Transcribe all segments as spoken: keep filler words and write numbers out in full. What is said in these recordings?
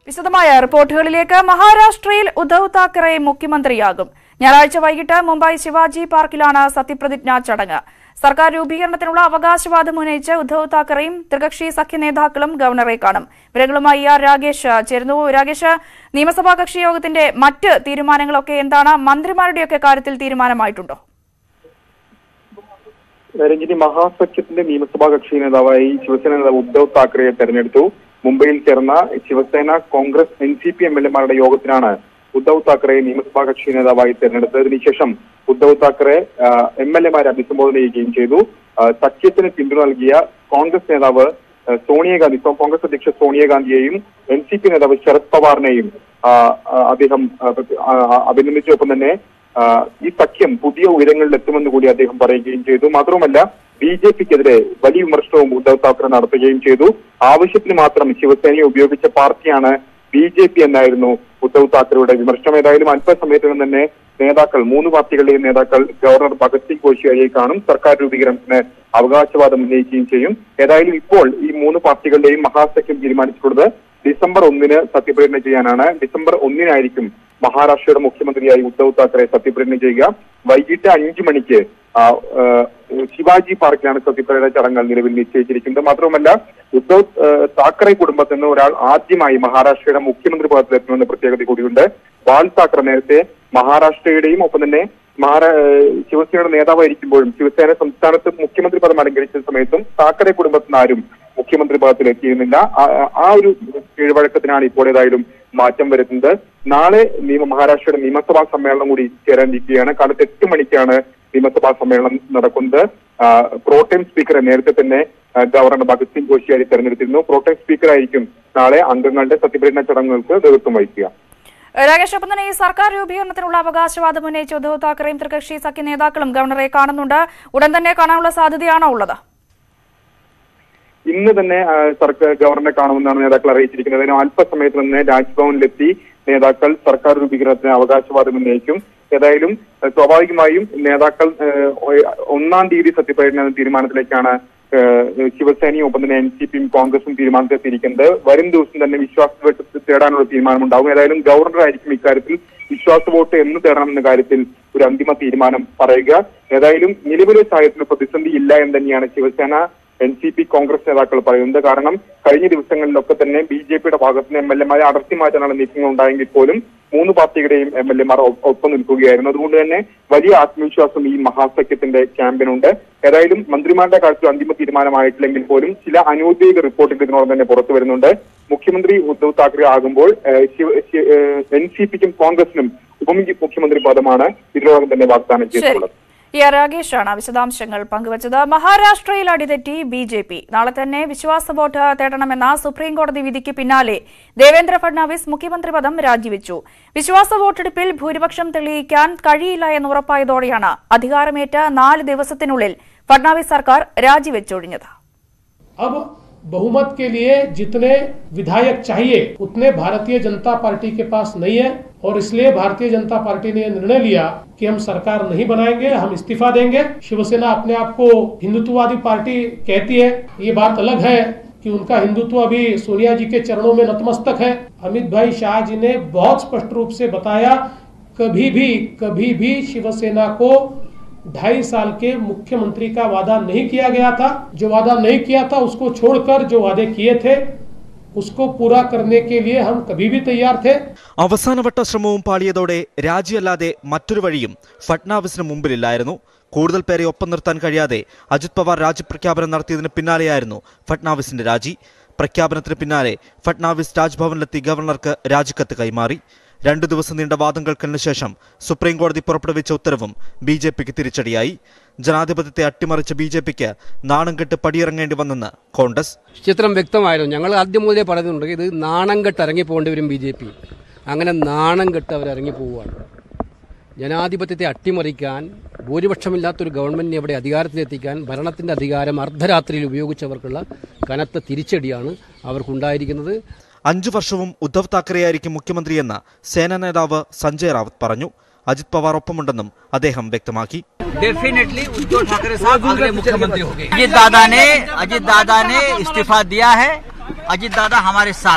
വിശദമായ റിപ്പോർട്ടുകളിലേക്ക്. മഹാരാഷ്ട്രയിൽ ഉദ്ധവ് താക്കറെ മുഖ്യമന്ത്രിയാകും. ഞായറാഴ്ച വൈകിട്ട് മുംബൈ ശിവാജി പാർക്കിലാണ് സത്യപ്രതിജ്ഞാ ചടങ്ങ്. സർക്കാർ രൂപീകരണത്തിനുള്ള അവകാശവാദം ഉന്നയിച്ച് ഉദ്ധവ് താക്കറെയും ത്രികക്ഷി സഖ്യ നേതാക്കളും ഗവർണറെ കാണും. വിവരങ്ങളുമായി ആർ രാകേഷ് ചേരുന്നു. രാകേഷ്, നിയമസഭാ കക്ഷി യോഗത്തിന്റെ മറ്റ് തീരുമാനങ്ങളൊക്കെ എന്താണ്? മന്ത്രിമാരുടെയൊക്കെ കാര്യത്തിൽ തീരുമാനമായിട്ടുണ്ടോ? രഞ്ജിനി, മഹാസഖ്യത്തിന്റെ നിയമസഭാ കക്ഷി നേതാവായി ശിവസേന നേതാവ് ഉദ്ധവ് താക്കറെയെ തെരഞ്ഞെടുത്തു. മുംബൈയിൽ ചേർന്ന Shiv Sena, Congress, N C P M L എമാരുടെ യോഗത്തിലാണ് ഉദ്ധവ് താക്കറെയെ നിയമസഭാ കക്ഷി നേതാവായി തെരഞ്ഞെടുത്തത്. ഇതിനുശേഷം ഉദ്ധവ് താക്കറെ എം എൽ എമാരെ അഭിസംബോധന ചെയ്യുകയും ചെയ്തു. സഖ്യത്തിന് പിന്തുണ നൽകിയ കോൺഗ്രസ് നേതാവ് സോണിയാഗാന്ധി, കോൺഗ്രസ് അധ്യക്ഷ സോണിയാഗാന്ധിയെയും എൻ സി പി നേതാവ് ശരത് പവാറിനെയും അദ്ദേഹം അഭിനന്ദിച്ചൊപ്പം തന്നെ ഈ സഖ്യം പുതിയ ഉയരങ്ങളിൽ എത്തുമെന്ന് കൂടി അദ്ദേഹം പറയുകയും ചെയ്തു. മാത്രവുമല്ല, ബി ജെ പിക്കെതിരെ വലിയ വിമർശനവും ഉദ്ധവ് താക്കറെ നടത്തുകയും ചെയ്തു. ആവശ്യത്തിന് മാത്രം ശിവസേനയെ ഉപയോഗിച്ച പാർട്ടിയാണ് ബി ജെ പി എന്നായിരുന്നു ഉദ്ധവ് താക്കറെയുടെ വിമർശനം. ഏതായാലും അല്പസമയത്തിനും തന്നെ നേതാക്കൾ, മൂന്ന് പാർട്ടികളുടെയും നേതാക്കൾ ഗവർണർ ഭഗത് സിംഗ് കോശ്യാരിയെ കാണും. സർക്കാർ രൂപീകരണത്തിന് അവകാശവാദം ഉന്നയിക്കുകയും ചെയ്യും. ഏതായാലും ഇപ്പോൾ ഈ മൂന്ന് പാർട്ടികളുടെയും മഹാസഖ്യം തീരുമാനിച്ചിട്ടുള്ളത് ഡിസംബർ ഒന്നിന് സത്യപ്രതിജ്ഞ ചെയ്യാനാണ്. ഡിസംബർ ഒന്നിനായിരിക്കും മഹാരാഷ്ട്രയുടെ മുഖ്യമന്ത്രിയായി ഉദ്ധവ് താക്കറെ സത്യപ്രതിജ്ഞ ചെയ്യുക. വൈകിട്ട് അഞ്ചു മണിക്ക് ശിവാജി പാർക്കിലാണ് സത്യപ്രതിജ്ഞ ചടങ്ങുകൾ നിലവിൽ നിശ്ചയിച്ചിരിക്കുന്നത്. മാത്രവുമല്ല, ഉദ്ധവ് താക്കറെ കുടുംബത്തിൽ നിന്ന് ഒരാൾ ആദ്യമായി മഹാരാഷ്ട്രയുടെ മുഖ്യമന്ത്രി പദത്തിലെത്തുമെന്ന പ്രത്യേകത കൂടിയുണ്ട്. ബാൽ താക്കറെ നേരത്തെ മഹാരാഷ്ട്രയുടെയും ഒപ്പം തന്നെ മഹാരാ ശിവസേനയുടെ നേതാവായിരിക്കുമ്പോഴും ശിവസേന സംസ്ഥാനത്ത് മുഖ്യമന്ത്രി പദം അലങ്കരിച്ച സമയത്തും താക്കറെ കുടുംബത്തിൽ നിന്ന് ആരും മുഖ്യമന്ത്രി പദത്തിൽ എത്തിയിരുന്നില്ല. ആ ഒരു കീഴ്വഴക്കത്തിനാണ് ഇപ്പോൾ ഏതായാലും മാറ്റം വരുന്നത്. നാളെ നിയമ മഹാരാഷ്ട്രയുടെ നിയമസഭാ സമ്മേളനം കൂടി ചേരാനിരിക്കുകയാണ്. കാലത്ത് എട്ട് മണിക്കാണ് നിയമസഭാ സമ്മേളനം നടക്കുന്നത്. പ്രോടൈം സ്പീക്കറെ നേരത്തെ തന്നെ ഗവർണർ ഭഗത് സിംഗ് കോശ്യാരി തെരഞ്ഞെടുത്തിരുന്നു. പ്രോടൈം സ്പീക്കറായിരിക്കും നാളെ അംഗങ്ങളുടെ സത്യപ്രതിജ്ഞാ ചടങ്ങുകൾക്ക് നേതൃത്വം വഹിക്കുക. രാകേഷ്, ഒപ്പം തന്നെ ഈ സർക്കാർ രൂപീകരണത്തിനുള്ള അവകാശവാദം ഉന്നയിച്ച് ഉദ്ധവ് താക്കറെയും ത്രികക്ഷി സഖ്യ നേതാക്കളും ഗവർണറെ കാണുന്നുണ്ട്. ഉടൻ തന്നെ കാണാനുള്ള സാധ്യതയാണോ ഉള്ളത്? ഇന്ന് തന്നെ സർക്കാർ ഗവർണറെ കാണുമെന്നാണ് നേതാക്കൾ അറിയിച്ചിരിക്കുന്നത്. അതിന് അല്പസമയത്ത് തന്നെ രാജ്ഭവനിലെത്തി നേതാക്കൾ സർക്കാർ രൂപീകരണത്തിന് അവകാശവാദം ഉന്നയിക്കും. ഏതായാലും സ്വാഭാവികമായും നേതാക്കൾ ഒന്നാം തീയതി സത്യപ്രതിജ്ഞ തീരുമാനത്തിലേക്കാണ് ശിവസേനയും ഒപ്പം തന്നെ എൻ സി പിയും കോൺഗ്രസും തീരുമാനത്തിലെത്തിയിരിക്കുന്നത്. വരും ദിവസം തന്നെ വിശ്വാസ വോട്ട് തേടാനുള്ള തീരുമാനമുണ്ടാകും. ഏതായാലും ഗവർണറായിരിക്കും ഇക്കാര്യത്തിൽ വിശ്വാസ വോട്ട് എന്ന് തേടണമെന്ന കാര്യത്തിൽ ഒരു അന്തിമ തീരുമാനം പറയുക. ഏതായാലും നിലവിലെ സാഹചര്യത്തിൽ പ്രതിസന്ധി ഇല്ല എന്ന് തന്നെയാണ് Shiv Sena, N C P, Congress നേതാക്കൾ പറയുന്നത്. കാരണം കഴിഞ്ഞ ദിവസങ്ങളിലൊക്കെ തന്നെ ബി ജെ പിയുടെ ഭാഗത്ത് നിന്ന് എം എൽ എമാരെ അടർത്തി മാറ്റാനുള്ള നീക്കങ്ങൾ ഉണ്ടായെങ്കിൽ പോലും മൂന്ന് പാർട്ടികളുടെയും എം എൽ എമാർ ഒപ്പം നിൽക്കുകയായിരുന്നു. അതുകൊണ്ട് തന്നെ വലിയ ആത്മവിശ്വാസം ഈ മഹാസഖ്യത്തിന്റെ ക്യാമ്പിനുണ്ട്. ഏതായാലും മന്ത്രിമാരുടെ കാര്യത്തിൽ അന്തിമ തീരുമാനമായിട്ടില്ലെങ്കിൽ പോലും ചില അനൌദ്യോഗിക റിപ്പോർട്ടുകൾ ഇതിനോടൊപ്പം തന്നെ പുറത്തു വരുന്നുണ്ട്. മുഖ്യമന്ത്രി ഉദ്ധവ് താക്കറെ ആകുമ്പോൾ എൻ സി പിക്കും കോൺഗ്രസിനും ഉപമുഖ്യമന്ത്രി പദമാണ് ഇതിനോടൊപ്പം തന്നെ വാഗ്ദാനം ചെയ്തിട്ടുള്ളത്. രാകേഷാണ് വിശദാംശങ്ങൾ പങ്കുവച്ചത്. മഹാരാഷ്ട്രയിൽ അടിതെറ്റി ബി ജെ പി. നാളെ തന്നെ വിശ്വാസ വോട്ട് തേടണമെന്ന സുപ്രീംകോടതി വിധിക്ക് പിന്നാലെ ദേവേന്ദ്ര ഫഡ്നാവിസ് മുഖ്യമന്ത്രി പദം രാജിവെച്ചു. വിശ്വാസ വോട്ടെടുപ്പിൽ ഭൂരിപക്ഷം തെളിയിക്കാൻ കഴിയില്ല എന്ന് ഉറപ്പായതോടെയാണ് അധികാരമേറ്റ നാല് ദിവസത്തിനുള്ളിൽ ഫഡ്നാവിസ് സർക്കാർ രാജിവെച്ചൊഴിഞ്ഞത്. बहुमत के लिए जितने विधायक चाहिए उतने भारतीय जनता पार्टी के पास नहीं है और इसलिए भारतीय जनता पार्टी ने निर्णय लिया कि हम सरकार नहीं बनाएंगे, हम इस्तीफा देंगे। शिवसेना अपने आप को हिंदुत्ववादी पार्टी कहती है, ये बात अलग है कि उनका हिंदुत्व अभी सोनिया जी के चरणों में नतमस्तक है। अमित भाई शाह जी ने बहुत स्पष्ट रूप से बताया, कभी भी कभी भी शिवसेना को ढाई साल के मुख्यमंत्री का वादा नहीं किया गया था। जो वादा नहीं किया था उसको छोड़कर जो वादे किए थे उसको पूरा करने के लिए हम कभी भी तैयार थे. അവസാനവട്ട ശ്രമവും പാളിയതോടെ രാജിയല്ലാതെ മറ്റൊരു വഴിയും ഫഡ്നാവിസിന് മുമ്പിലില്ലായിരുന്നു. കൂടുതൽ പേരെ ഒപ്പം നിർത്താൻ കഴിയാതെ അജിത് പവാർ രാജിപ്രഖ്യാപനം നടത്തിയതിന് പിന്നാലെയായിരുന്നു ഫഡ്നാവിസിന്റെ രാജി. പ്രഖ്യാപനത്തിന് പിന്നാലെ ഫഡ്നാവിസ് രാജ്ഭവനിലെത്തി ഗവർണർക്ക് രാജിക്കത്ത് കൈമാറി. രണ്ടു ദിവസം നീണ്ട വാദങ്ങൾക്കു ശേഷം സുപ്രീം കോടതി പുറപ്പെടുവിച്ച ഉത്തരവും ബി ജെ പിക്ക് തിരിച്ചടിയായി. ജനാധിപത്യത്തെ അട്ടിമറിച്ച ബി ജെ പിക്ക് നാണം കെട്ട് പടിയിറങ്ങേണ്ടി വന്നെന്ന് കോൺഗ്രസ്. ചിത്രം വ്യക്തമായിരുന്നു. ഞങ്ങൾ ആദ്യം മുതലേ പറയുന്നുണ്ട്, ഇത് നാണം കെട്ട് ഇറങ്ങിപ്പോകേണ്ടി വരും ബി ജെ പി. അങ്ങനെ നാണം കെട്ട് അവർ ഇറങ്ങിപ്പോവുകയാണ്. ജനാധിപത്യത്തെ അട്ടിമറിക്കാൻ, ഭൂരിപക്ഷമില്ലാത്തൊരു ഗവൺമെന്റിനെ ഇവിടെ അധികാരത്തിലെത്തിക്കാൻ ഭരണത്തിന്റെ അധികാരം അർദ്ധരാത്രിയിൽ ഉപയോഗിച്ചവർക്കുള്ള കനത്ത തിരിച്ചടിയാണ് അവർക്കുണ്ടായിരിക്കുന്നത്. അഞ്ചു വർഷവും ഉദ്ധവ് താക്കറെയായിരിക്കും മുഖ്യമന്ത്രിയെന്ന് സേനാ നേതാവ് സഞ്ജയ് റാവത്ത് പറഞ്ഞു. അജിത് പവാർ ഒപ്പമുണ്ടെന്നും അദ്ദേഹം വ്യക്തമാക്കി. डेफिनेटली उद्धव ठाकरे साहब अगले मुख्यमंत्री होंगे। अजित दादा ने अजित दादा ने इस्तीफा दिया है। अजित दादा हमारे साथ है।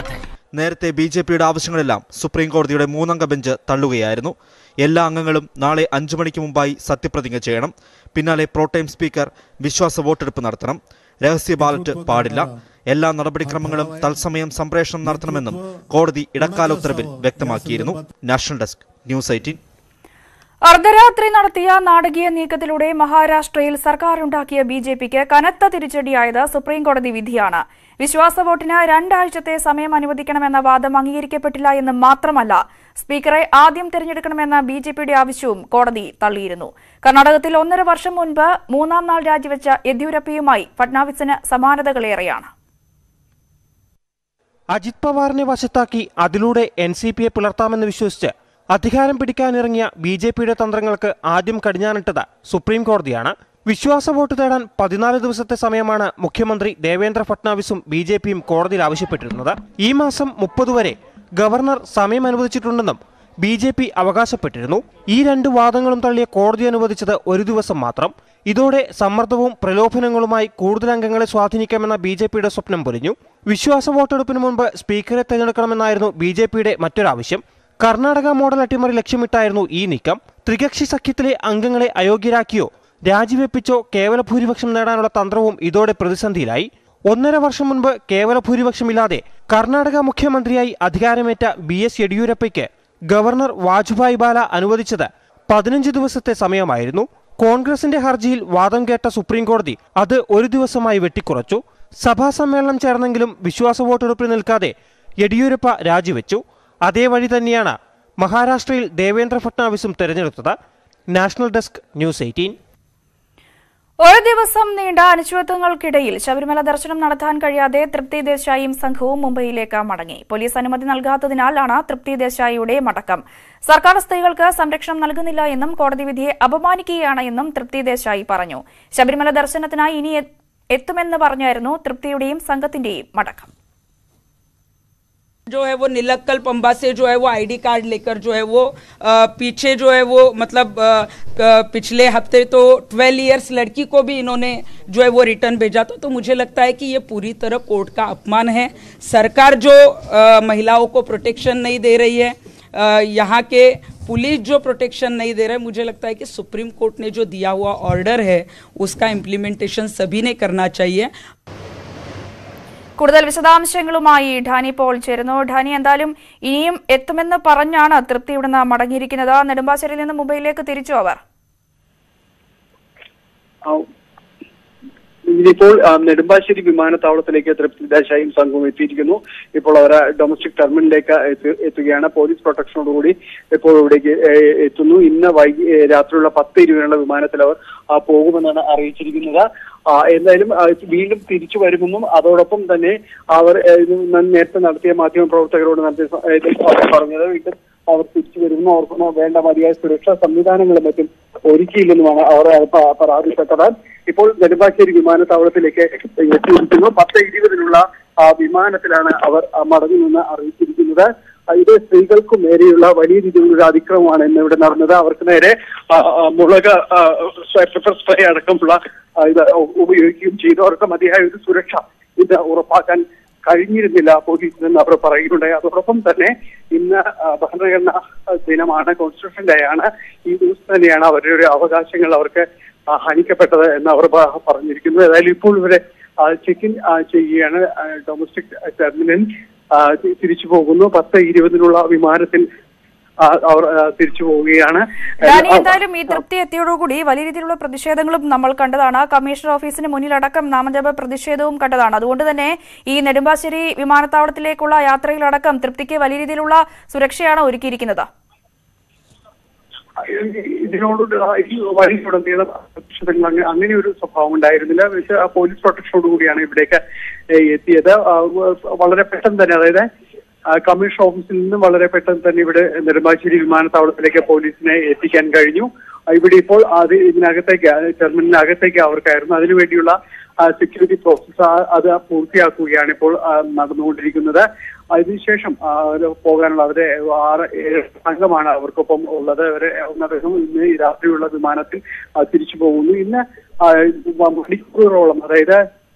നേരത്തെ ബി ജെ പിയുടെ ആവശ്യങ്ങളെല്ലാം സുപ്രീം കോടതിയുടെ മൂന്നംഗ ബെഞ്ച് തള്ളുകയായിരുന്നു. എല്ലാ അംഗങ്ങളും നാളെ അഞ്ചു മണിക്ക് മുമ്പായി സത്യപ്രതിജ്ഞ ചെയ്യണം. പിന്നാലെ പ്രോടൈം സ്പീക്കർ വിശ്വാസ വോട്ടെടുപ്പ് നടത്തണം. രഹസ്യ ബാലറ്റ് പാടില്ല. എല്ലാ നടപടിക്രമങ്ങളും തത്സമയം സംപ്രേഷണം നടത്തണമെന്നും കോടതി ഇടക്കാല ഉത്തരവിൽ വ്യക്തമാക്കിയിരുന്നു. National desk, news eighteen. അർദ്ധരാത്രി നടത്തിയ നാടകീയ നീക്കത്തിലൂടെ മഹാരാഷ്ട്രയിൽ സർക്കാരുണ്ടാക്കിയ ബി ജെ പിക്ക് കനത്ത തിരിച്ചടിയായത് സുപ്രീംകോടതി വിധിയാണ്. വിശ്വാസ വോട്ടിന് രണ്ടാഴ്ചത്തെ സമയം അനുവദിക്കണമെന്ന വാദം അംഗീകരിക്കപ്പെട്ടില്ല എന്ന് മാത്രമല്ല, സ്പീക്കറെ ആദ്യം തെരഞ്ഞെടുക്കണമെന്ന ബി ജെ പിയുടെ ആവശ്യവും കോടതി തള്ളിയിരുന്നു. കർണാടകത്തിൽ ഒന്നര വർഷം മുൻപ് മൂന്നാം നാൾ രാജിവെച്ച യെദ്യൂരപ്പയുമായി ഫഡ്നാവിസിന് സമാനതകളേറെയാണ്. അജിത് പവാറിനെ വശത്താക്കി അതിലൂടെ എൻ സി പിയെ പുലർത്താമെന്ന് വിശ്വസിച്ച് അധികാരം പിടിക്കാനിറങ്ങിയ ബി ജെ പിയുടെ തന്ത്രങ്ങൾക്ക് ആദ്യം കടിഞ്ഞാണിട്ടത് സുപ്രീം കോടതിയാണ്. വിശ്വാസ വോട്ട് തേടാൻ പതിനാല് ദിവസത്തെ സമയമാണ് മുഖ്യമന്ത്രി ദേവേന്ദ്ര ഫഡ്നാവിസും ബി ജെ പിയും കോടതിയിൽ ആവശ്യപ്പെട്ടിരുന്നത്. ഈ മാസം മുപ്പത് വരെ ഗവർണർ സമയം അനുവദിച്ചിട്ടുണ്ടെന്നും ബി ജെ പി അവകാശപ്പെട്ടിരുന്നു. ഈ രണ്ട് വാദങ്ങളും തള്ളിയ കോടതി അനുവദിച്ചത് ഒരു ദിവസം മാത്രം. ഇതോടെ സമ്മർദ്ദവും പ്രലോഭനങ്ങളുമായി കൂടുതൽ അംഗങ്ങളെ സ്വാധീനിക്കാമെന്ന ബി ജെ പിയുടെ സ്വപ്നം പൊലിഞ്ഞു. വിശ്വാസ വോട്ടെടുപ്പിന് മുൻപ് സ്പീക്കറെ തെരഞ്ഞെടുക്കണമെന്നായിരുന്നു ബി ജെ പിയുടെ മറ്റൊരാവശ്യം. കർണാടക മോഡൽ അട്ടിമറി ലക്ഷ്യമിട്ടായിരുന്നു ഈ നീക്കം. ത്രികക്ഷി സഖ്യത്തിലെ അംഗങ്ങളെ അയോഗ്യരാക്കിയോ രാജിവെപ്പിച്ചോ കേവല ഭൂരിപക്ഷം നേടാനുള്ള തന്ത്രവും ഇതോടെ പ്രതിസന്ധിയിലായി. ഒന്നര വർഷം മുൻപ് കേവല ഭൂരിപക്ഷമില്ലാതെ കർണാടക മുഖ്യമന്ത്രിയായി അധികാരമേറ്റ ബി എസ് യെഡിയൂരപ്പയ്ക്ക് ഗവർണർ വാജുഭായ് ബാല അനുവദിച്ചത് പതിനഞ്ച് ദിവസത്തെ സമയമായിരുന്നു. കോൺഗ്രസിന്റെ ഹർജിയിൽ വാദം കേട്ട സുപ്രീം കോടതി അത് ഒരു ദിവസമായി വെട്ടിക്കുറച്ചു. സഭാ സമ്മേളനം ചേർന്നെങ്കിലും വിശ്വാസ വോട്ടെടുപ്പിൽ നിൽക്കാതെ യെഡിയൂരപ്പ രാജിവെച്ചു. അതേ വഴി തന്നെയാണ് മഹാരാഷ്ട്രയിൽ ദേവേന്ദ്ര ഫഡ്നാവിസും തെരഞ്ഞെടുത്തത്. National desk, news eighteen. ഒരു ദിവസം നീണ്ട അനിശ്ചിതത്വങ്ങൾക്കിടയിൽ ശബരിമല ദർശനം നടത്താൻ കഴിയാതെ തൃപ്തി ദേശായിയും സംഘവും മുംബൈയിലേക്ക് മടങ്ങി. പോലീസ് അനുമതി നൽകാത്തതിനാലാണ് തൃപ്തി ദേശായിയുടെ മടക്കം. സർക്കാർ സ്ത്രീകൾക്ക് സംരക്ഷണം നൽകുന്നില്ല എന്നും കോടതി വിധിയെ അപമാനിക്കുകയാണ് എന്നും തൃപ്തി ദേശായി പറഞ്ഞു. ശബരിമല ദർശനത്തിനായി ഇനി എത്തുമെന്ന് പറഞ്ഞായിരുന്നു തൃപ്തിയുടെയും സംഘത്തിന്റെയും മടക്കം. जो है वो निलक्कल पंबा से जो है वो आईडी कार्ड लेकर जो है वो आ, पीछे जो है वो मतलब आ, पिछले हफ्ते तो ट्वेल्व इयर्स लड़की को भी इन्होंने जो है वो रिटर्न भेजा था। तो मुझे लगता है कि ये पूरी तरह कोर्ट का अपमान है। सरकार जो आ, महिलाओं को प्रोटेक्शन नहीं दे रही है, यहाँ के पुलिस जो प्रोटेक्शन नहीं दे रहा है, मुझे लगता है कि सुप्रीम कोर्ट ने जो दिया हुआ ऑर्डर है उसका इम्प्लीमेंटेशन सभी ने करना चाहिए. കൂടുതൽ വിശദാംശങ്ങളുമായി ഢാനി പോൾ ചേരുന്നു. ഢാനി, എന്തായാലും ഇനിയും എത്തുമെന്ന് പറഞ്ഞാണ് തൃപ്തി ഇവിടുന്ന് മടങ്ങിയിരിക്കുന്നത്. നെടുമ്പാശ്ശേരിയിൽ നിന്ന് മുംബൈയിലേക്ക് തിരിച്ചു അവർ. ഇപ്പോൾ നെടുമ്പാശ്ശേരി വിമാനത്താവളത്തിലേക്ക് തൃപ്തി ദേശായിയും സംഘവും എത്തിയിരിക്കുന്നു. ഇപ്പോൾ അവർ ഡൊമസ്റ്റിക് ടെർമിനലിലേക്ക് എത്തുകയാണ്. പോലീസ് പ്രൊട്ടക്ഷനോടുകൂടി ഇപ്പോൾ ഇവിടേക്ക് എത്തുന്നു. ഇന്ന് വൈകി രാത്രിയുള്ള പത്ത് ഇരുപതിനുള്ള വിമാനത്തിൽ അവർ പോകുമെന്നാണ് അറിയിച്ചിരിക്കുന്നത്. എന്തായാലും വീണ്ടും തിരിച്ചു വരുമെന്നും അതോടൊപ്പം തന്നെ അവർ നേരത്തെ നടത്തിയ മാധ്യമ പ്രവർത്തകരോട് നടത്തിയ പറഞ്ഞത് വീണ്ടും അവർ തിരിച്ചു വരുമെന്നും അവർക്ക് വേണ്ട മതിയായ സുരക്ഷാ സംവിധാനങ്ങളും മറ്റും ഒരുക്കിയില്ലെന്നുമാണ് അവർ പരാതിപ്പെട്ടത്. ഇപ്പോൾ നെടുമ്പാശ്ശേരി വിമാനത്താവളത്തിലേക്ക് എത്തിയിരിക്കുന്നു. പത്ത് ഇരുപതിനുള്ള വിമാനത്തിലാണ് അവർ മടങ്ങുമെന്ന് അറിയിച്ചിരിക്കുന്നത്. ഇത് സ്ത്രീകൾക്കും നേരെയുള്ള വലിയ രീതിയിലുള്ള അതിക്രമമാണ് ഇന്ന് ഇവിടെ നടന്നത്. അവർക്ക് നേരെ മുളക് പെപ്പർ സ്പ്രേ അടക്കമുള്ള ഇത് ഉപയോഗിക്കുകയും ചെയ്തു. അവർക്ക് മതിയായ ഒരു സുരക്ഷ ഇത് ഉറപ്പാക്കാൻ കഴിഞ്ഞിരുന്നില്ല പോലീസിനെന്ന് അവർ പറയുകയുണ്ടായി. അതോടൊപ്പം തന്നെ ഇന്ന് ഭരണഘടനാ ദിനമാണ്, കോൺസ്റ്റിറ്റ്യൂഷൻ ഡേ ആണ്. ഈ ദിവസം തന്നെയാണ് അവരുടെ ഒരു അവകാശങ്ങൾ അവർക്ക് ഹനിക്കപ്പെട്ടത് എന്ന് അവർ പറഞ്ഞിരിക്കുന്നു. ഏതായാലും ഇപ്പോൾ ഇവരെ ചെക്ക് ഇൻ ചെയ്യുകയാണ്. ഡൊമസ്റ്റിക് ടെർമിനൽ തിരിച്ചു പോകുന്നു. പത്ത് ഇരുപതിനുള്ള വിമാനത്തിൽ അവർ തിരിച്ചു പോവുകയാണ്. എന്തായാലും ഈ തൃപ്തി എത്തിയോടുകൂടി വലിയ രീതിയിലുള്ള പ്രതിഷേധങ്ങളും നമ്മൾ കണ്ടതാണ്. കമ്മീഷണർ ഓഫീസിന് മുന്നിലടക്കം നാമജപ പ്രതിഷേധവും കണ്ടതാണ്. അതുകൊണ്ട് തന്നെ ഈ നെടുമ്പാശ്ശേരി വിമാനത്താവളത്തിലേക്കുള്ള യാത്രയിലടക്കം തൃപ്തിക്ക് വലിയ രീതിയിലുള്ള സുരക്ഷയാണ് ഒരുക്കിയിരിക്കുന്നത്. ഇതിനോട് വഴിയുടനീളം പ്രതിഷേധങ്ങൾ അങ്ങനെ ഒരു സ്വഭാവം ഉണ്ടായിരുന്നില്ല. പക്ഷേ പോലീസ് പ്രൊട്ടക്ഷനോടുകൂടിയാണ് ഇവിടേക്ക് എത്തിയത്. വളരെ പെട്ടെന്ന് തന്നെ, അതായത് കമ്മീഷൻ ഓഫീസിൽ നിന്ന് വളരെ പെട്ടെന്ന് തന്നെ ഇവിടെ നെടുമ്പാശ്ശേരി വിമാനത്താവളത്തിലേക്ക് പോലീസിനെ എത്തിക്കാൻ കഴിഞ്ഞു. ഇവിടെ ഇപ്പോൾ അത് ഇതിനകത്തേക്ക് ടെർമിനലിനകത്തേക്ക് അവർക്കായിരുന്നു. അതിനുവേണ്ടിയുള്ള സെക്യൂരിറ്റി പ്രോസസ് അത് പൂർത്തിയാക്കുകയാണ് ഇപ്പോൾ നടന്നുകൊണ്ടിരിക്കുന്നത്. അതിനുശേഷം പോകാനുള്ള അവരെ ആറ് ഏഴ് സംഘമാണ് അവർക്കൊപ്പം ഉള്ളത്. അവരെ അദ്ദേഹം ഇന്ന് രാത്രിയുള്ള വിമാനത്തിൽ തിരിച്ചു പോകുന്നു. ഇന്ന് മണിക്കൂറുകളോളം, അതായത്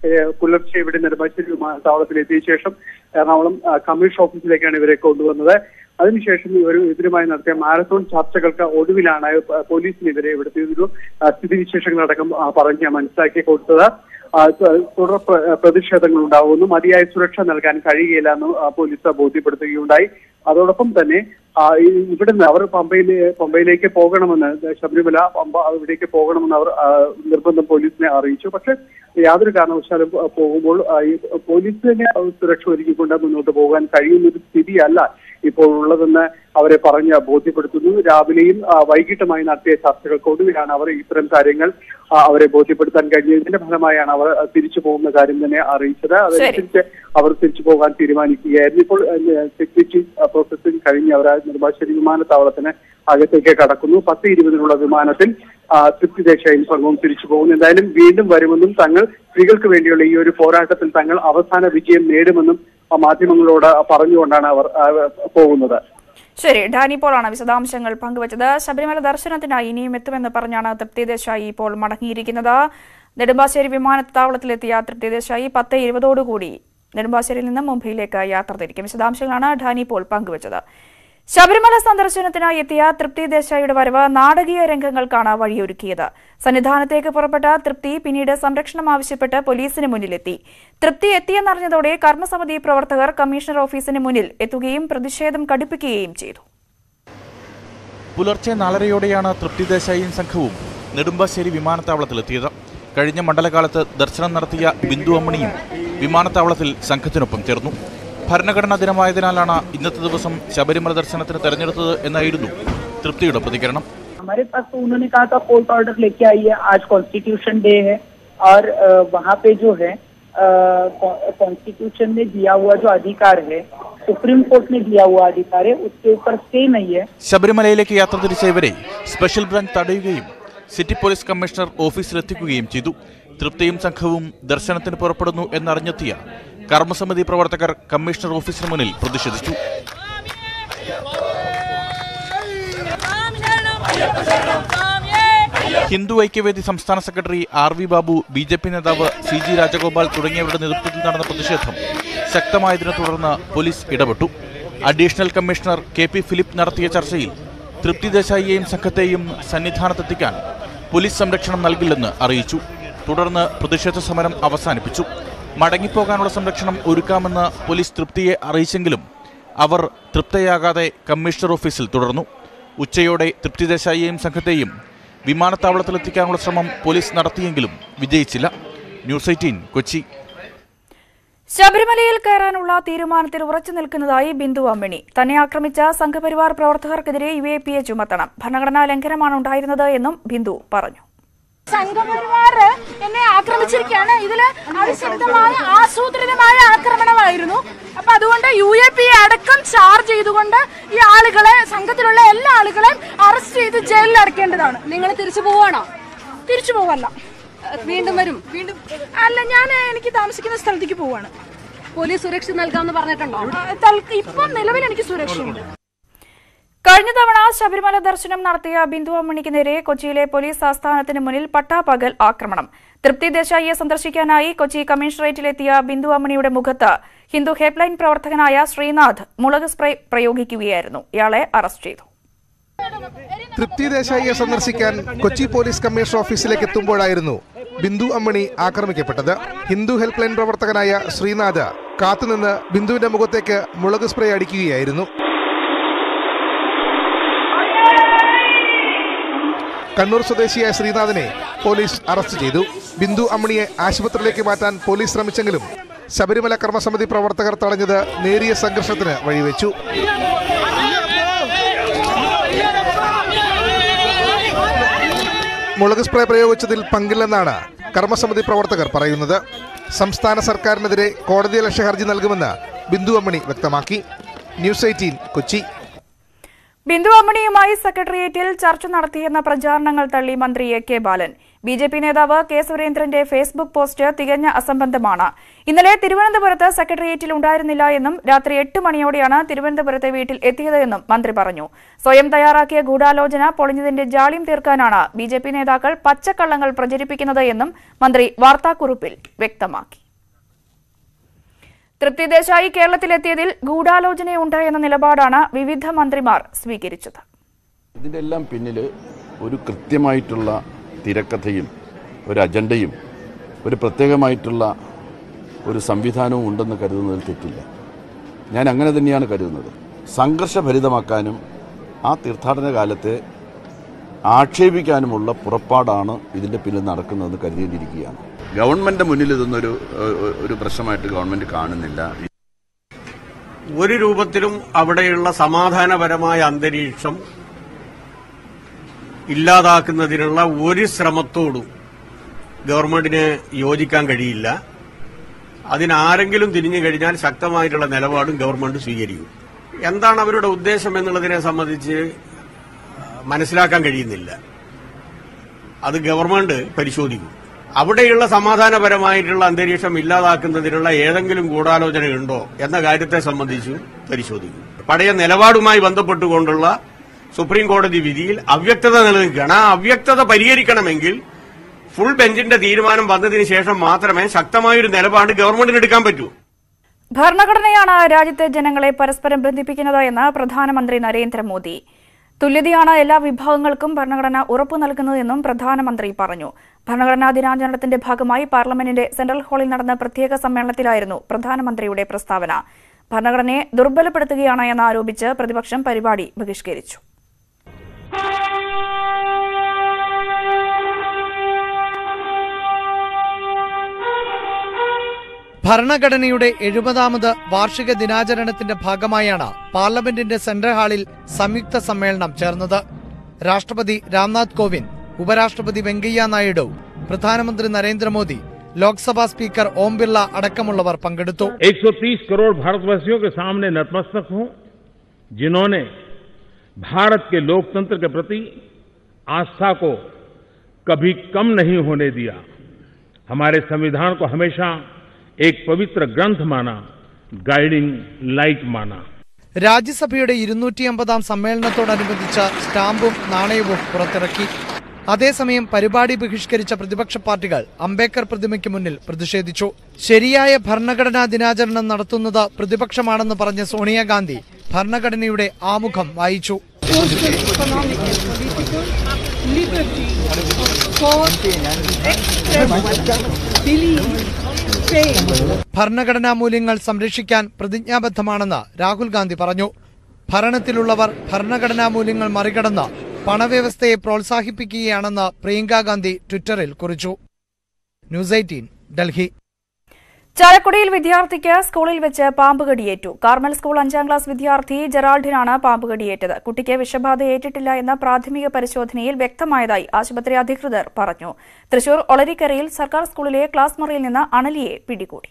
പുലർച്ചെ ഇവിടെ നെടുമ്പാശ്ശേരി വിമാനത്താവളത്തിൽ എത്തിയ ശേഷം എറണാകുളം കമ്മീഷൻ ഓഫീസിലേക്കാണ് ഇവരെ കൊണ്ടുവന്നത്. അതിനുശേഷം ഇവർ ഇവരുമായി നടത്തിയ മാരത്തോൺ ചർച്ചകൾക്ക് ഒടുവിലാണ് പോലീസിനെതിരെ ഇവിടുത്തെ ഒരു സ്ഥിതിവിശേഷങ്ങളടക്കം പറഞ്ഞ് മനസ്സിലാക്കി കൊടുത്തത്. തുടർ പ്രതിഷേധങ്ങൾ ഉണ്ടാകുന്നു, മതിയായ സുരക്ഷ നൽകാൻ കഴിയുകയില്ല എന്ന് പോലീസ് ബോധ്യപ്പെടുത്തുകയുണ്ടായി. അതോടൊപ്പം തന്നെ ഇവിടുന്ന് അവർ പമ്പയിലെ പമ്പയിലേക്ക് പോകണമെന്ന് ശബരിമല പമ്പ ഇവിടേക്ക് പോകണമെന്ന് അവർ നിർബന്ധം പോലീസിനെ അറിയിച്ചു. പക്ഷെ യാതൊരു കാരണവശാലും പോകുമ്പോൾ പോലീസിനെ സുരക്ഷ ഒരുക്കിക്കൊണ്ട് മുന്നോട്ട് പോകാൻ കഴിയുന്ന ഒരു സ്ഥിതിയല്ല ഇപ്പോൾ ഉള്ളതെന്ന് അവരെ പറഞ്ഞ് ബോധ്യപ്പെടുത്തുന്നു. രാവിലെയും വൈകിട്ടുമായി നടത്തിയ ചർച്ചകൾക്കൊടുവിലാണ് അവർ ഇത്തരം കാര്യങ്ങൾ അവരെ ബോധ്യപ്പെടുത്താൻ കഴിഞ്ഞത്. ഇതിന്റെ ഫലമായാണ് അവർ തിരിച്ചു പോകുന്ന കാര്യം തന്നെ അറിയിച്ചത്. അതനുസരിച്ച് അവർ തിരിച്ചു പോകാൻ തീരുമാനിക്കുകയായിരുന്നു. ഇപ്പോൾ സെക്യൂരിറ്റി പ്രോസസ്സിംഗ് കഴിഞ്ഞ് അവർ നെടുമ്പാശ്ശേരി വിമാനത്താവളത്തിന് അകത്തേക്ക് കടക്കുന്നു. പത്ത് ഇരുപതിനുള്ള വിമാനത്തിൽ തൃപ്തി ദേശായും സംഘവും തിരിച്ചു പോകുന്നു. എന്തായാലും വീണ്ടും വരുമെന്നും തങ്ങൾ സ്ത്രീകൾക്ക് വേണ്ടിയുള്ള ഈ ഒരു പോരാട്ടത്തിൽ തങ്ങൾ അവസാന വിജയം നേടുമെന്നും മാധ്യമങ്ങളോട് പറഞ്ഞുകൊണ്ടാണ് അവർ പോകുന്നത്. ശരി, ഡാനി പോളാണ് വിശദാംശങ്ങൾ പങ്കുവച്ചത്. ശബരിമല ദർശനത്തിനായി ഇനിയും എത്തുമെന്ന് പറഞ്ഞാണ് തൃപ്തി ദേശായി ഇപ്പോൾ മടങ്ങിയിരിക്കുന്നത്. നെടുമ്പാശ്ശേരി വിമാനത്താവളത്തിലെത്തിയ തൃപ്തി ദേശായി പത്ത് ഇരുപതോടുകൂടി നെടുമ്പാശ്ശേരിയിൽ നിന്ന് മുംബൈയിലേക്ക് യാത്ര തിരിക്കും. വിശദാംശങ്ങളാണ് ഡാനി പോൾ പങ്കുവച്ചത്. ശബരിമല സന്ദർശനത്തിനായി എത്തിയ തൃപ്തി ദേശായിയുടെ വരവ് നാടകീയ രംഗങ്ങൾക്കാണ് വഴിയൊരുക്കിയത്. സന്നിധാനത്തേക്ക് പുറപ്പെട്ട തൃപ്തി പിന്നീട് സംരക്ഷണം ആവശ്യപ്പെട്ട് പോലീസിന് മുന്നിലെത്തി. തൃപ്തി എത്തിയെന്നറിഞ്ഞതോടെ കർമ്മസമിതി പ്രവർത്തകർ കമ്മീഷണർ ഓഫീസിന് മുന്നിൽ എത്തുകയും പ്രതിഷേധം കടുപ്പിക്കുകയും ചെയ്തു. പുലർച്ചെ നാലരയോടെയാണ് തൃപ്തി ദേശായിയും സംഘവും നെടുമ്പാശ്ശേരി വിമാനത്താവളത്തിലെത്തിയത്. കഴിഞ്ഞ മണ്ഡലകാലത്ത് ദർശനം നടത്തിയ ബിന്ദു അമ്മണിയും വിമാനത്താവളത്തിൽ സംഘത്തിനൊപ്പം ചേർന്നു. ഭരണഘടനാ ദിനമായതിനാലാണ് ഇന്നത്തെ ദിവസം ശബരിമല ദർശനത്തിന് തെരഞ്ഞെടുത്തത് എന്നായിരുന്നു തൃപ്തിയുടെ പ്രതികരണം. हमारे पास तो उन्होंने कहा था कोर्ट ऑर्डर लेके आइए, आज कॉन्स्टिट्यूशन डे है और वहाँ पे जो है कॉन्स्टिट्यूशन ने दिया हुआ जो अधिकार है, सुप्रीम कोर्ट ने दिया हुआ अधिकार है, उसके ऊपर स्टे नहीं है. ശബരിമലയിലേക്ക് യാത്ര തിരിച്ച ഇവരെ സ്പെഷ്യൽ ബ്രാഞ്ച് തടയുകയും സിറ്റി പോലീസ് കമ്മീഷണർ ഓഫീസിലെത്തിക്കുകയും ചെയ്തു. തൃപ്തിയും സംഘവും ദർശനത്തിന് പുറപ്പെടുന്നു എന്നറിഞ്ഞെത്തിയ കർമ്മസമിതി പ്രവർത്തകർ കമ്മീഷണർ ഓഫീസിന് മുന്നിൽ പ്രതിഷേധിച്ചു. ഹിന്ദു ഐക്യവേദി സംസ്ഥാന secretary R V Babu, B J P നേതാവ് സി ജി രാജഗോപാൽ തുടങ്ങിയവരുടെ നേതൃത്വത്തിൽ നടന്ന പ്രതിഷേധം ശക്തമായതിനെ തുടർന്ന് പോലീസ് ഇടപെട്ടു. Additional commissioner K P Philip നടത്തിയ ചർച്ചയിൽ തൃപ്തി ദേശായിയെയും സംഘത്തെയും സന്നിധാനത്തെത്തിക്കാൻ പോലീസ് സംരക്ഷണം നൽകില്ലെന്ന് അറിയിച്ചു. തുടർന്ന് പ്രതിഷേധ സമരം അവസാനിപ്പിച്ചു. മടങ്ങിപ്പോകാനുള്ള സംരക്ഷണം ഒരുക്കാമെന്ന് പോലീസ് തൃപ്തിയെ അറിയിച്ചെങ്കിലും അവർ തൃപ്തയാകാതെ കമ്മീഷണർ ഓഫീസിൽ തുടർന്നു. ഉച്ചയോടെ തൃപ്തി ദേശായിയെയും സംഘത്തെയും വിമാനത്താവളത്തിലെത്തിക്കാനുള്ള ശ്രമം പോലീസ് നടത്തിയെങ്കിലും വിജയിച്ചില്ല. News eighteen Kochi. ശബരിമലയിൽ കയറാനുള്ള തീരുമാനത്തിൽ ഉറച്ചു നിൽക്കുന്നതായി ബിന്ദു അമ്മിണി. തന്നെ ആക്രമിച്ച സംഘപരിവാർ പ്രവർത്തകർക്കെതിരെ യു എ പി എ ചുമത്തണം. ഭരണഘടനാ ലംഘനമാണ് ഉണ്ടായിരുന്നത് എന്നും ബിന്ദു പറഞ്ഞു. സംഘപരിവാർ എന്നെ ആക്രമിച്ചിരിക്കുകയാണ്. ഇതില് അതിശക്തമായ ആസൂത്രിതമായ ആക്രമണമായിരുന്നു. അപ്പൊ അതുകൊണ്ട് യു എ പി എ അടക്കം ചാർജ് ചെയ്തുകൊണ്ട് ഈ ആളുകളെ, സംഘത്തിലുള്ള എല്ലാ ആളുകളെയും അറസ്റ്റ് ചെയ്ത് ജയിലിൽ അടക്കേണ്ടതാണ്. നിങ്ങൾ തിരിച്ചു പോവാണോ? തിരിച്ചു പോവല്ല, വീണ്ടും വരും. വീണ്ടും അല്ല, ഞാൻ എനിക്ക് താമസിക്കുന്ന സ്ഥലത്തേക്ക് പോവാണ്. പോലീസ് സുരക്ഷ നൽകാമെന്ന് പറഞ്ഞിട്ടുണ്ടോ? ഇപ്പം നിലവിൽ എനിക്ക് സുരക്ഷയുണ്ട്. കഴിഞ്ഞ തവണ ശബരിമല ദർശനം നടത്തിയ ബിന്ദു അമ്മണിക്ക് നേരെ കൊച്ചിയിലെ പോലീസ് ആസ്ഥാനത്തിന് മുന്നിൽ പട്ടാപ്പകൽ ആക്രമണം. തൃപ്തി ദേശായിയെ സന്ദർശിക്കാനായി കൊച്ചി കമ്മീഷണറേറ്റിലെത്തിയ ബിന്ദു അമ്മണിയുടെ മുഖത്ത് ഹിന്ദു ഹെൽപ്പ് ലൈൻ പ്രവർത്തകനായ ശ്രീനാഥ് മുളക് സ്പ്രേ പ്രയോഗിക്കുകയായിരുന്നു. ഇയാളെ അറസ്റ്റ് ചെയ്തു. തൃപ്തി ദേശായിയെ സന്ദർശിക്കാൻ കൊച്ചി പോലീസ് കമ്മീഷണർ ഓഫീസിലേക്ക് എത്തുമ്പോഴായിരുന്നു ബിന്ദു അമ്മണി ആക്രമിക്കപ്പെട്ടത്. ഹിന്ദു ഹെൽപ്പ് ലൈൻ പ്രവർത്തകനായ ശ്രീനാഥ് കാത്തുനിന്ന് ബിന്ദുവിന്റെ മുഖത്തേക്ക് മുളക് സ്പ്രേ അടിക്കുകയായിരുന്നു. കണ്ണൂർ സ്വദേശിയായ ശ്രീനാഥിനെ പോലീസ് അറസ്റ്റ് ചെയ്തു. ബിന്ദു അമ്മണിയെ ആശുപത്രിയിലേക്ക് മാറ്റാൻ പോലീസ് ശ്രമിച്ചെങ്കിലും ശബരിമല കർമ്മസമിതി പ്രവർത്തകർ തടഞ്ഞത് നേരിയ സംഘർഷത്തിന് വഴിവെച്ചു. മുളക് സ്പ്രേ പ്രയോഗിച്ചതിൽ പങ്കില്ലെന്നാണ് കർമ്മസമിതി പ്രവർത്തകർ പറയുന്നത്. സംസ്ഥാന സർക്കാരിനെതിരെ കോടതിയലക്ഷ്യ ഹർജി നൽകുമെന്ന് ബിന്ദു അമ്മണി വ്യക്തമാക്കി. News eighteen Kochi. ബിന്ദു അമ്മണിയുമായി സെക്രട്ടേറിയറ്റിൽ ചർച്ച നടത്തിയെന്ന പ്രചാരണങ്ങൾ തള്ളി മന്ത്രി A K Balan. B J P നേതാവ് കെ സുരേന്ദ്രന്റെ ഫേസ്ബുക്ക് പോസ്റ്റ് തികഞ്ഞ അസംബന്ധമാണ്. ഇന്നലെ തിരുവനന്തപുരത്ത് സെക്രട്ടേറിയറ്റിൽ ഉണ്ടായിരുന്നില്ല എന്നും രാത്രി എട്ട് മണിയോടെയാണ് തിരുവനന്തപുരത്തെ വീട്ടിൽ എത്തിയതെന്നും മന്ത്രി പറഞ്ഞു. സ്വയം തയ്യാറാക്കിയ ഗൂഢാലോചന പൊളിഞ്ഞതിന്റെ ജാള്യം തീർക്കാനാണ് ബി ജെ പി നേതാക്കൾ പച്ചക്കള്ളങ്ങൾ പ്രചരിപ്പിക്കുന്നത് എന്നും മന്ത്രി വാർത്താക്കുറിപ്പിൽ വ്യക്തമാക്കി. തൃപ്തി ദേശായി കേരളത്തിലെത്തിയതിൽ ഗൂഢാലോചനയുണ്ടായെന്ന നിലപാടാണ് വിവിധ മന്ത്രിമാർ സ്വീകരിച്ചത്. ഇതിന്റെ എല്ലാം പിന്നിൽ ഒരു കൃത്യമായിട്ടുള്ള തിരക്കഥയും ഒരു അജണ്ടയും ഒരു പ്രത്യേകമായിട്ടുള്ള ഒരു സംവിധാനവും ഉണ്ടെന്ന് കരുതുന്നതിൽ തെറ്റില്ല. ഞാൻ അങ്ങനെ തന്നെയാണ് കരുതുന്നത്. സംഘർഷഭരിതമാക്കാനും ആ തീർത്ഥാടന കാലത്തെ ആക്ഷേപിക്കാനുമുള്ള പുറപ്പാടാണ് ഇതിന്റെ പിന്നിൽ നടക്കുന്നതെന്ന് കരുതിയിരിക്കുകയാണ്. ഗവൺമെന്റ് മുന്നിൽ ഇതൊന്നൊരു ഒരു പ്രശ്നമായിട്ട് ഗവൺമെന്റ് കാണുന്നില്ല. ഒരു രൂപത്തിലും അവിടെയുള്ള സമാധാനപരമായ അന്തരീക്ഷം ഇല്ലാതാക്കുന്നതിനുള്ള ഒരു ശ്രമത്തോടും ഗവൺമെന്റിന് യോജിക്കാൻ കഴിയില്ല. അതിനാരെങ്കിലും തിരിഞ്ഞു കഴിഞ്ഞാൽ ശക്തമായിട്ടുള്ള നിലപാടും ഗവൺമെന്റ് സ്വീകരിക്കും. എന്താണ് അവരുടെ ഉദ്ദേശം എന്നുള്ളതിനെ സംബന്ധിച്ച് മനസ്സിലാക്കാൻ കഴിയുന്നില്ല. അത് ഗവൺമെന്റ് പരിശോധിക്കും. അവിടെയുള്ള സമാധാനപരമായിട്ടുള്ള അന്തരീക്ഷം ഇല്ലാതാക്കുന്നതിനുള്ള ഏതെങ്കിലും ഗൂഢാലോചനയുണ്ടോ എന്ന കാര്യത്തെ സംബന്ധിച്ചും പരിശോധിക്കും. പഴയ നിലപാടുമായി ബന്ധപ്പെട്ടുകൊണ്ടുള്ള സുപ്രീം കോടതി വിധിയിൽ അവ്യക്തത നിലനിൽക്കുകയാണ്. ആ അവ്യക്തത പരിഹരിക്കണമെങ്കിൽ ഫുൾ ബെഞ്ചിന്റെ തീരുമാനം വന്നതിന് ശേഷം മാത്രമേ ശക്തമായൊരു നിലപാട് ഗവൺമെന്റിന് എടുക്കാൻ പറ്റൂ. ഭരണഘടനയാണ് രാജ്യത്തെ ജനങ്ങളെ പരസ്പരം ബന്ധിപ്പിക്കുന്നത് എന്ന് പ്രധാനമന്ത്രി നരേന്ദ്രമോദി. തുല്യതയാണ് എല്ലാ വിഭാഗങ്ങൾക്കും ഭരണഘടന ഉറപ്പു നൽകുന്നതെന്നും പ്രധാനമന്ത്രി പറഞ്ഞു. ഭരണഘടനാ ദിനാചരണത്തിന്റെ ഭാഗമായി പാർലമെന്റിന്റെ സെൻട്രൽ ഹാളിൽ നടന്ന പ്രത്യേക സമ്മേളനത്തിലായിരുന്നു പ്രധാനമന്ത്രിയുടെ പ്രസ്താവന. ഭരണഘടനയെ ദുർബലപ്പെടുത്തുകയാണ് എന്നാരോപിച്ച് പ്രതിപക്ഷം പരിപാടി ബഹിഷ്കരിച്ചു. ഭരണഘടനയുടെ എഴുപതാമത് വാർഷിക ദിനാചരണത്തിന്റെ ഭാഗമായാണ് പാർലമെന്റിന്റെ സെൻട്രൽ ഹാളിൽ സംയുക്ത സമ്മേളനം ചേർന്നത്. രാഷ്ട്രപതി രാംനാഥ് കോവിന്ദ്, ഉപരാഷ്ട്രപതി വെങ്കയ്യ നായിഡു, പ്രധാനമന്ത്രി നരേന്ദ്രമോദി, ലോക്സഭാ സ്പീക്കർ ഓം ബിർള അടക്കമുള്ളവർ പങ്കെടുത്തു. एक सौ तीस करोड़ भारतवासियों के सामने नतमस्तक हों, जिन्होंने भारत के लोकतंत्र के प्रति आस्था को कभी कम नहीं होने दिया. हमारे संविधान को हमेशा एक पवित्र ग्रंथ माना, गाइडिंग लाइट माना. രാജ്യസഭയുടെ ഇരുന്നൂറ്റി അമ്പതാം സമ്മേളനത്തോടനുബന്ധിച്ച് സ്റ്റാമ്പും നാണയവും പുറത്തിറക്കി. അതേസമയം പരിപാടി ബഹിഷ്കരിച്ച പ്രതിപക്ഷ പാർട്ടികൾ അംബേദ്കർ പ്രതിമയ്ക്ക് മുന്നിൽ പ്രതിഷേധിച്ചു. ശരിയായ ഭരണഘടനാ ദിനാചരണം നടത്തുന്നത് പ്രതിപക്ഷമാണെന്ന് പറഞ്ഞ സോണിയാഗാന്ധി ഭരണഘടനയുടെ ആമുഖം വായിച്ചു. ഭരണഘടനാ മൂല്യങ്ങൾ സംരക്ഷിക്കാൻ പ്രതിജ്ഞാബദ്ധമാണെന്ന് രാഹുൽ ഗാന്ധി പറഞ്ഞു. ഭരണത്തിലുള്ളവർ ഭരണഘടനാ മൂല്യങ്ങൾ മറികടന്ന് പണവ്യവസ്ഥയെ പ്രോത്സാഹിപ്പിക്കുകയാണെന്ന് പ്രിയങ്ക ഗാന്ധി ട്വിറ്ററിൽ കുറിച്ചു. News eighteen Delhi. ചാലക്കുടിയിൽ വിദ്യാർത്ഥിക്ക് സ്കൂളിൽ വെച്ച് പാമ്പുകടിയേറ്റു. കാർമൽ സ്കൂൾ അഞ്ചാം ക്ലാസ് വിദ്യാർത്ഥി ജെറാൾഡിനാണ് പാമ്പുകടിയേറ്റത്. കുട്ടിക്ക് വിഷബാധ ഏറ്റിട്ടില്ല എന്ന പ്രാഥമിക പരിശോധനയിൽ വ്യക്തമായതായി ആശുപത്രി അധികൃതർ പറഞ്ഞു. തൃശൂർ ഒളരിക്കരയിൽ സർക്കാർ സ്കൂളിലെ ക്ലാസ് മുറിയിൽ നിന്ന് അണലിയെ പിടികൂടി.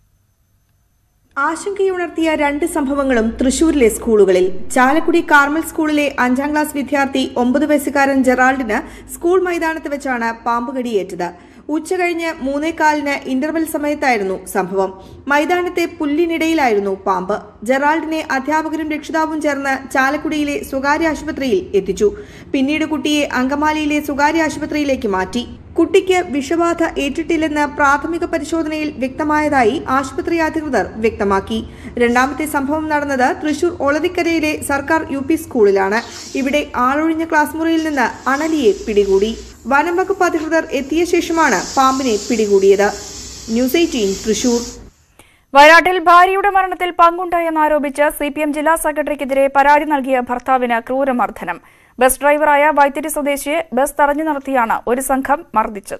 ആശങ്കയുണർത്തിയ രണ്ട് സംഭവങ്ങളും തൃശൂരിലെ സ്കൂളുകളിൽ. ചാലക്കുടി കാർമൽ സ്കൂളിലെ അഞ്ചാം ക്ലാസ് വിദ്യാർത്ഥി ഒമ്പത് വയസ്സുകാരൻ ജെറാൾഡിന് സ്കൂൾ മൈതാനത്ത് വെച്ചാണ് പാമ്പുകടിയേറ്റത്. ഉച്ചകഴിഞ്ഞ് മൂന്നേകാലിന് ഇന്റർവെൽ സമയത്തായിരുന്നു സംഭവം. മൈതാനത്തെ പുല്ലിനിടയിലായിരുന്നു പാമ്പ്. ജെറാൾഡിനെ അധ്യാപകരും രക്ഷിതാവും ചേർന്ന് ചാലക്കുടിയിലെ സ്വകാര്യ ആശുപത്രിയിൽ എത്തിച്ചു. പിന്നീട് കുട്ടിയെ അങ്കമാലിയിലെ സ്വകാര്യ ആശുപത്രിയിലേക്ക് മാറ്റി. കുട്ടിക്ക് വിഷബാധ ഏറ്റിട്ടില്ലെന്ന് പ്രാഥമിക പരിശോധനയിൽ വ്യക്തമായതായി ആശുപത്രി അധികൃതർ വ്യക്തമാക്കി. രണ്ടാമത്തെ സംഭവം നടന്നത് തൃശൂർ ഒളരിക്കരയിലെ സർക്കാർ യു പി സ്കൂളിലാണ്. ഇവിടെ ആളൊഴിഞ്ഞ ക്ലാസ് മുറിയിൽ നിന്ന് അണലിയെ പിടികൂടി. വനം വകുപ്പ് അധികൃതർ എത്തിയ ശേഷമാണ് പാമ്പിനെ പിടികൂടിയത്. News eighteen Thrissur. വയനാട്ടിൽ ഭാര്യയുടെ മരണത്തിൽ പങ്കുണ്ടായെന്നാരോപിച്ച് സി പി എം ജില്ലാ സെക്രട്ടറിക്കെതിരെ പരാതി നൽകിയ ഭർത്താവിന് ക്രൂരമർദ്ദനം. ബസ് ഡ്രൈവറായ വൈത്തിരി സ്വദേശിയെ ബസ് തടഞ്ഞു നിർത്തിയാണ് ഒരു സംഘം മർദ്ദിച്ചത്.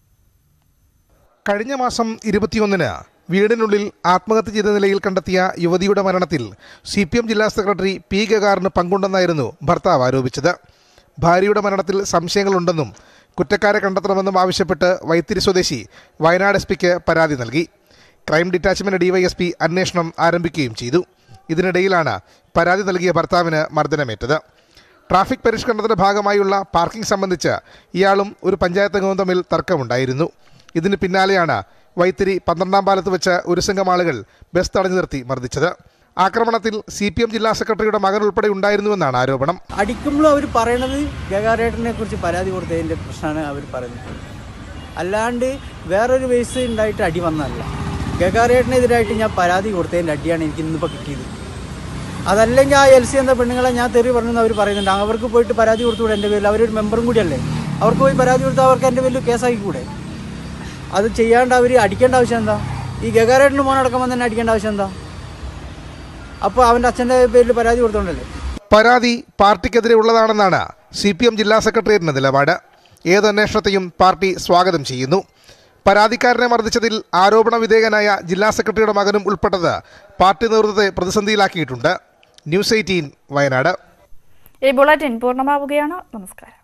കഴിഞ്ഞ മാസം ഇരുപത്തിയൊന്നിന് വീടിനുള്ളിൽ ആത്മഹത്യ ചെയ്ത നിലയിൽ കണ്ടെത്തിയ യുവതിയുടെ മരണത്തിൽ സി പി എം ജില്ലാ സെക്രട്ടറി പി ഗഗാറിന് പങ്കുണ്ടെന്നായിരുന്നു ഭർത്താവ് ആരോപിച്ചത്. ഭാര്യയുടെ മരണത്തിൽ സംശയങ്ങളുണ്ടെന്നും കുറ്റക്കാരെ കണ്ടെത്തണമെന്നും ആവശ്യപ്പെട്ട് വൈത്തിരി സ്വദേശി വയനാട് എസ് പിക്ക് പരാതി നൽകി. ക്രൈം ഡിറ്റാച്ച്മെന്റ് ഡിവൈഎസ്പി അന്വേഷണം ആരംഭിക്കുകയും ചെയ്തു. ഇതിനിടയിലാണ് പരാതി നൽകിയ ഭർത്താവിന് മർദ്ദനമേറ്റത്. ട്രാഫിക് പരിഷ്കരണത്തിന്റെ ഭാഗമായുള്ള പാർക്കിംഗ് സംബന്ധിച്ച് ഇയാളും ഒരു പഞ്ചായത്ത് അംഗവും തമ്മിൽ തർക്കമുണ്ടായിരുന്നു. ഇതിന് പിന്നാലെയാണ് വൈത്തിരി പന്ത്രണ്ടാം പാലത്ത് വെച്ച് ഒരു സംഘം ആളുകൾ ബസ് തടഞ്ഞു നിർത്തി മർദ്ദിച്ചത്. ആക്രമണത്തിൽ സി പി എം ജില്ലാ സെക്രട്ടറിയുടെ മകൻ ഉൾപ്പെടെ ഉണ്ടായിരുന്നുവെന്നാണ് ആരോപണം. അടിക്കുമ്പോഴും അവർ പറയണത് ഗഗാരേട്ടനെ കുറിച്ച് പരാതി കൊടുത്തതിൻ്റെ പ്രശ്നമാണ് അവർ പറയുന്നത്. അല്ലാണ്ട് വേറൊരു വേസ് ഉണ്ടായിട്ട് അടി വന്നതല്ല. ഗഗാരേട്ടനെതിരായിട്ട് ഞാൻ പരാതി കൊടുത്തതിൻ്റെ അടിയാണ് എനിക്ക് ഇന്നിപ്പോൾ കിട്ടിയത്. അതല്ലെങ്കിൽ ആ എൽ സി എന്ന പെണ്ണുങ്ങളെ ഞാൻ തെറി പറഞ്ഞെന്ന് അവർ പറയുന്നുണ്ട്. അവർക്ക് പോയിട്ട് പരാതി കൊടുത്തുകൂടെ എൻ്റെ പേരിൽ? അവരൊരു മെമ്പറും കൂടിയല്ലേ. അവർക്ക് പോയി പരാതി കൊടുത്താൽ അവർക്ക് എൻ്റെ പേരിൽ കേസാക്കിക്കൂടെ? അത് ചെയ്യാണ്ട് അവർ അടിക്കേണ്ട ആവശ്യം എന്താ? ഈ ഗഗാരേട്ടന് മോനടക്കം വന്ന് തന്നെ അടിക്കേണ്ട ആവശ്യം എന്താ? അപ്പോൾ അവൻ്റെ അച്ഛൻ്റെ പേരിൽ പരാതി കൊടുത്തോണ്ടല്ലേ. പരാതി പാർട്ടിക്കെതിരെ ഉള്ളതാണെന്നാണ് സി പി എം ജില്ലാ സെക്രട്ടേറിയറ്റിന്റെ നിലപാട്. ഏതന്വേഷണത്തെയും പാർട്ടി സ്വാഗതം ചെയ്യുന്നു. പരാതിക്കാരനെ മർദ്ദിച്ചതിൽ ആരോപണ വിധേയനായ ജില്ലാ സെക്രട്ടറിയുടെ മകനും ഉൾപ്പെട്ടത് പാർട്ടി നേതൃത്വത്തെ പ്രതിസന്ധിയിലാക്കിയിട്ടുണ്ട്. News eighteen Wayanad. ഈ ബുള്ളറ്റിൻ പൂർണ്ണമാവുകയാണ്. നമസ്കാരം.